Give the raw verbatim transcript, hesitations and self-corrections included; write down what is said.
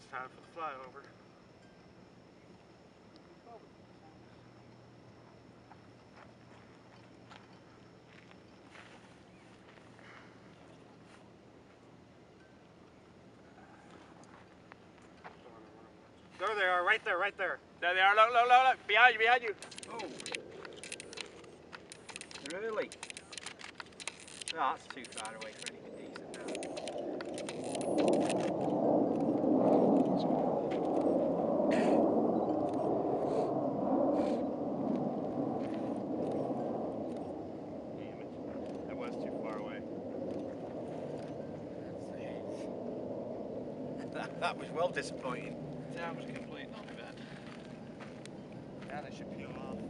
time for the flyover. There they are, right there, right there. There they are, look, look, look, look, behind you, behind you. Oh. Really? Oh, that's too far away for anything decent now. Damn it. That was too far away. that, that was well disappointing. That was complete not bad. Now they should peel off.